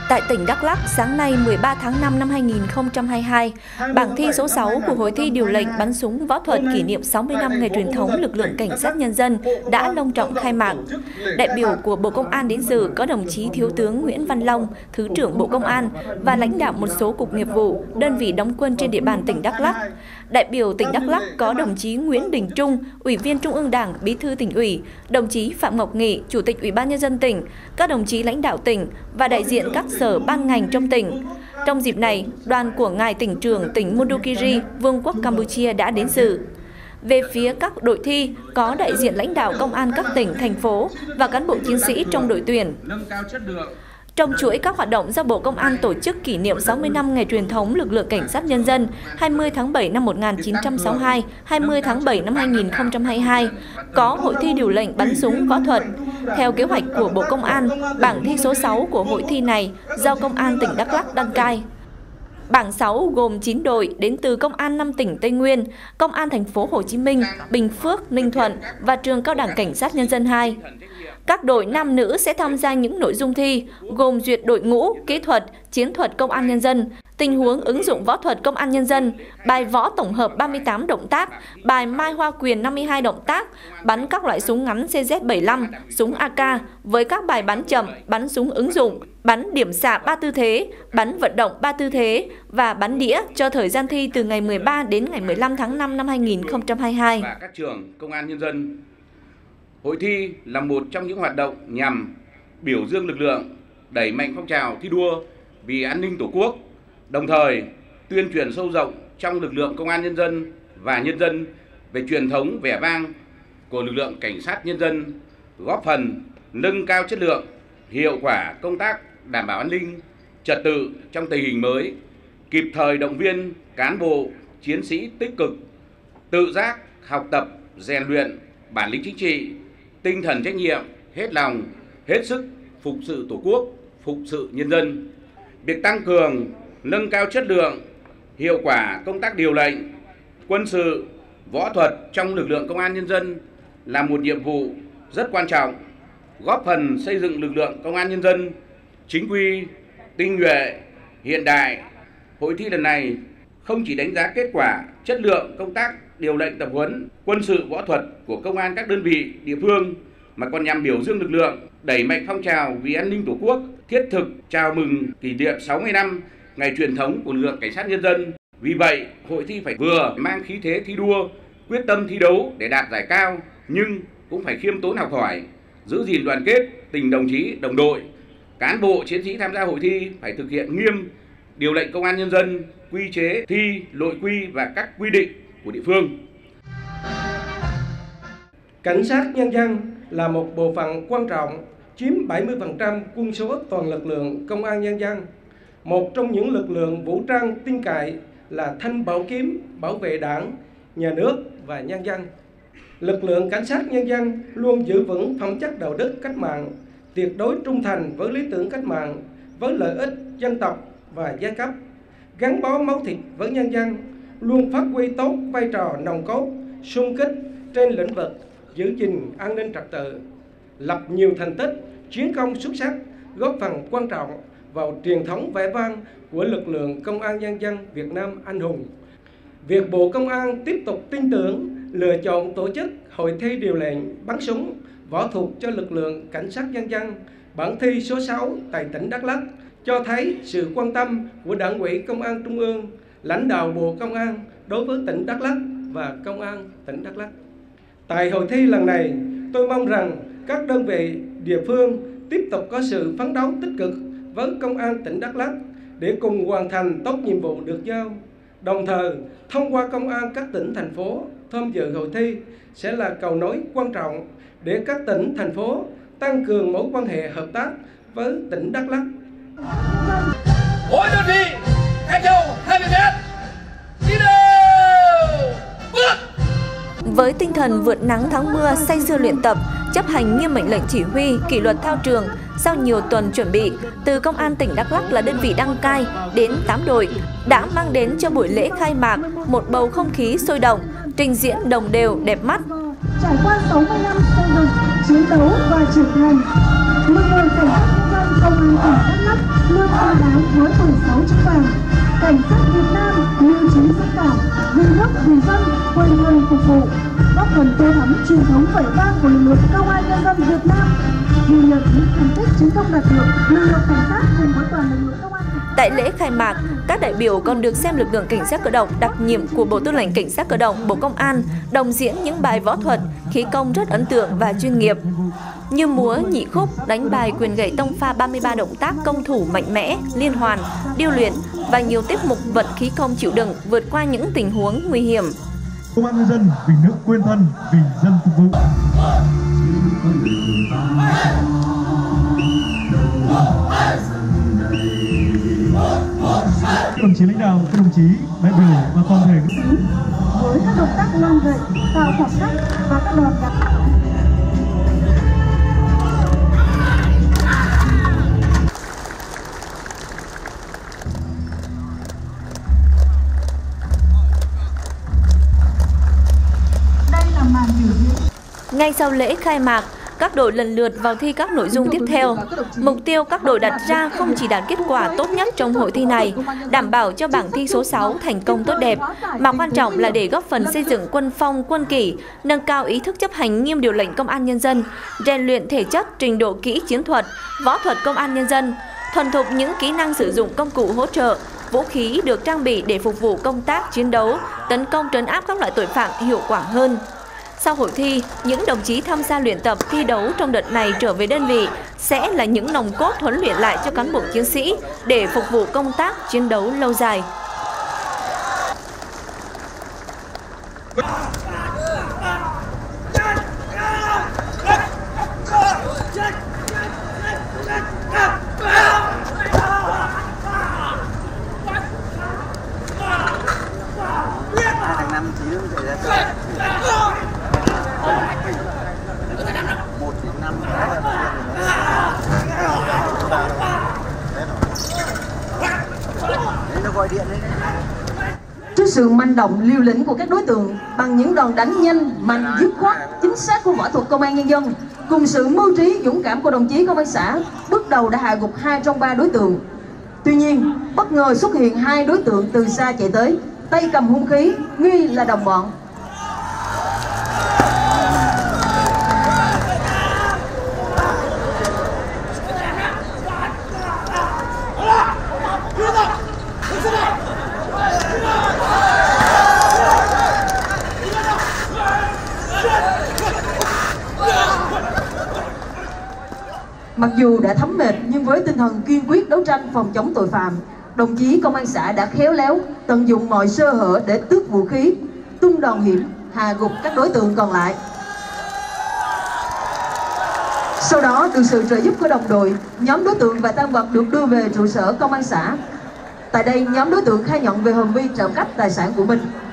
Tại tỉnh Đắk Lắk, sáng nay 13 tháng 5 năm 2022, bảng thi số 6 của hội thi điều lệnh bắn súng võ thuật kỷ niệm 60 năm ngày truyền thống lực lượng cảnh sát nhân dân đã long trọng khai mạc. Đại biểu của Bộ Công an đến dự có đồng chí Thiếu tướng Nguyễn Văn Long, Thứ trưởng Bộ Công an và lãnh đạo một số cục nghiệp vụ, đơn vị đóng quân trên địa bàn tỉnh Đắk Lắk. Đại biểu tỉnh Đắk Lắk có đồng chí Nguyễn Đình Trung, Ủy viên Trung ương Đảng, Bí thư Tỉnh ủy, đồng chí Phạm Ngọc Nghị, Chủ tịch Ủy ban Nhân dân tỉnh, các đồng chí lãnh đạo tỉnh và đại diện các sở ban ngành trong tỉnh. Trong dịp này, đoàn của ngài tỉnh trưởng tỉnh Mondulkiri, Vương quốc Campuchia đã đến dự. Về phía các đội thi, có đại diện lãnh đạo công an các tỉnh, thành phố và cán bộ chiến sĩ trong đội tuyển. Trong chuỗi các hoạt động do Bộ Công an tổ chức kỷ niệm 60 năm ngày truyền thống lực lượng cảnh sát nhân dân 20 tháng 7 năm 1962, 20 tháng 7 năm 2022, có hội thi điều lệnh bắn súng võ thuật. Theo kế hoạch của Bộ Công an, bảng thi số 6 của hội thi này do Công an tỉnh Đắk Lắk đăng cai. Bảng 6 gồm 9 đội đến từ Công an 5 tỉnh Tây Nguyên, Công an thành phố Hồ Chí Minh, Bình Phước, Ninh Thuận và Trường Cao đẳng Cảnh sát Nhân dân 2. Các đội nam nữ sẽ tham gia những nội dung thi gồm duyệt đội ngũ, kỹ thuật, chiến thuật Công an Nhân dân, tình huống ứng dụng võ thuật Công an Nhân dân, bài võ tổng hợp 38 động tác, bài mai hoa quyền 52 động tác, bắn các loại súng ngắn CZ75, súng AK với các bài bắn chậm, bắn súng ứng dụng, bắn điểm xạ 3 tư thế, bắn vận động 3 tư thế và bắn đĩa cho thời gian thi từ ngày 13 đến ngày 15 tháng 5 năm 2022. Và các trường Công an Nhân dân. Hội thi là một trong những hoạt động nhằm biểu dương lực lượng, đẩy mạnh phong trào thi đua vì an ninh Tổ quốc, đồng thời tuyên truyền sâu rộng trong lực lượng Công an Nhân dân và nhân dân về truyền thống vẻ vang của lực lượng cảnh sát nhân dân, góp phần nâng cao chất lượng, hiệu quả công tác đảm bảo an ninh, trật tự trong tình hình mới, kịp thời động viên cán bộ, chiến sĩ tích cực, tự giác học tập, rèn luyện bản lĩnh chính trị, tinh thần trách nhiệm, hết lòng, hết sức phục sự Tổ quốc, phục sự nhân dân. Việc tăng cường, nâng cao chất lượng, hiệu quả công tác điều lệnh, quân sự, võ thuật trong lực lượng Công an Nhân dân là một nhiệm vụ rất quan trọng, góp phần xây dựng lực lượng Công an Nhân dân chính quy, tinh nhuệ, hiện đại. Hội thi lần này không chỉ đánh giá kết quả, chất lượng công tác điều lệnh tập huấn, quân sự võ thuật của công an các đơn vị địa phương mà còn nhằm biểu dương lực lượng, đẩy mạnh phong trào vì an ninh Tổ quốc, thiết thực chào mừng kỷ niệm 60 năm ngày truyền thống của lực lượng cảnh sát nhân dân. Vì vậy, hội thi phải vừa mang khí thế thi đua, quyết tâm thi đấu để đạt giải cao, nhưng cũng phải khiêm tốn học hỏi, giữ gìn đoàn kết, tình đồng chí, đồng đội. Cán bộ chiến sĩ tham gia hội thi phải thực hiện nghiêm điều lệnh Công an Nhân dân, quy chế thi, nội quy và các quy định của địa phương. Cảnh sát nhân dân là một bộ phận quan trọng, chiếm 70% quân số toàn lực lượng Công an Nhân dân. Một trong những lực lượng vũ trang tin cậy là thanh bảo kiếm bảo vệ Đảng, nhà nước và nhân dân. Lực lượng cảnh sát nhân dân luôn giữ vững phẩm chất đạo đức cách mạng, tuyệt đối trung thành với lý tưởng cách mạng, với lợi ích dân tộc và giai cấp, gắn bó máu thịt với nhân dân, luôn phát huy tốt vai trò nòng cốt, xung kích trên lĩnh vực giữ gìn an ninh trật tự, lập nhiều thành tích, chiến công xuất sắc, góp phần quan trọng vào truyền thống vẻ vang của lực lượng Công an Nhân dân Việt Nam anh hùng. Việc Bộ Công an tiếp tục tin tưởng, lựa chọn tổ chức hội thi điều lệnh bắn súng võ thuật cho lực lượng cảnh sát nhân dân bảng thi số 6 tại tỉnh Đắk Lắk cho thấy sự quan tâm của Đảng ủy Công an Trung ương, lãnh đạo Bộ Công an đối với tỉnh Đắk Lắk và Công an tỉnh Đắk Lắk. Tại hội thi lần này, tôi mong rằng các đơn vị địa phương tiếp tục có sự phấn đấu tích cực với Công an tỉnh Đắk Lắk để cùng hoàn thành tốt nhiệm vụ được giao. Đồng thời, thông qua Công an các tỉnh, thành phố tham dự hội thi sẽ là cầu nối quan trọng để các tỉnh, thành phố tăng cường mối quan hệ hợp tác với tỉnh Đắk Lắk. Mỗi đơn vị cách nhau 20 mét. Đi đâu? Bước! Với tinh thần vượt nắng thắng mưa, say sưa luyện tập, chấp hành nghiêm mệnh lệnh chỉ huy, kỷ luật thao trường, sau nhiều tuần chuẩn bị, từ Công an tỉnh Đắk Lắk là đơn vị đăng cai đến 8 đội đã mang đến cho buổi lễ khai mạc một bầu không khí sôi động, trình diễn đồng đều đẹp mắt. Trải qua 60 năm xây dựng, chiến đấu và trưởng thành, lực lượng cảnh sát nhân dân công an tỉnh Đắk Lắk luôn xứng đáng với 16 chữ vàng. Cảnh sát Việt Nam mưu trí dũng cảm, vì nước vì dân, quên người phục vụ, góp phần tô thắm truyền thống vẻ vang của lực lượng công an nhân dân Việt Nam. Ghi nhận những thành tích chiến công đạt được, lực lượng cảnh sát cùng với toàn lực lượng công an. Tại lễ khai mạc, các đại biểu còn được xem lực lượng cảnh sát cơ động đặc nhiệm của Bộ Tư lệnh Cảnh sát cơ động Bộ Công an đồng diễn những bài võ thuật, khí công rất ấn tượng và chuyên nghiệp, như múa nhị khúc, đánh bài quyền gậy tông pha 33 động tác công thủ mạnh mẽ, liên hoàn, điêu luyện và nhiều tiết mục vận khí công chịu đựng vượt qua những tình huống nguy hiểm. Công an nhân dân vì nước quên thân, vì dân phục vụ. Các đồng chí lãnh đạo, các đồng chí đại biểu và toàn thể với các động tác lăn gậy, tạo khoảng cách và các đòn gạt. Đây là màn biểu diễn. Ngay sau lễ khai mạc, các đội lần lượt vào thi các nội dung tiếp theo. Mục tiêu các đội đặt ra không chỉ đạt kết quả tốt nhất trong hội thi này, đảm bảo cho bảng thi số 6 thành công tốt đẹp, mà quan trọng là để góp phần xây dựng quân phong, quân kỷ, nâng cao ý thức chấp hành nghiêm điều lệnh công an nhân dân, rèn luyện thể chất, trình độ kỹ chiến thuật, võ thuật công an nhân dân, thuần thục những kỹ năng sử dụng công cụ hỗ trợ, vũ khí được trang bị để phục vụ công tác chiến đấu, tấn công trấn áp các loại tội phạm hiệu quả hơn. Sau hội thi, những đồng chí tham gia luyện tập thi đấu trong đợt này trở về đơn vị sẽ là những nòng cốt huấn luyện lại cho cán bộ chiến sĩ để phục vụ công tác chiến đấu lâu dài. Trước sự manh động liều lĩnh của các đối tượng bằng những đòn đánh nhanh, mạnh, dứt khoát, chính xác của võ thuật công an nhân dân, cùng sự mưu trí dũng cảm của đồng chí công an xã, bước đầu đã hạ gục 2 trong 3 đối tượng. Tuy nhiên, bất ngờ xuất hiện 2 đối tượng từ xa chạy tới, tay cầm hung khí, nghi là đồng bọn. Mặc dù đã thấm mệt nhưng với tinh thần kiên quyết đấu tranh phòng chống tội phạm, đồng chí công an xã đã khéo léo tận dụng mọi sơ hở để tước vũ khí, tung đòn hiểm, hạ gục các đối tượng còn lại. Sau đó, được sự trợ giúp của đồng đội, nhóm đối tượng và tang vật được đưa về trụ sở công an xã. Tại đây, nhóm đối tượng khai nhận về hành vi trộm cắp tài sản của mình.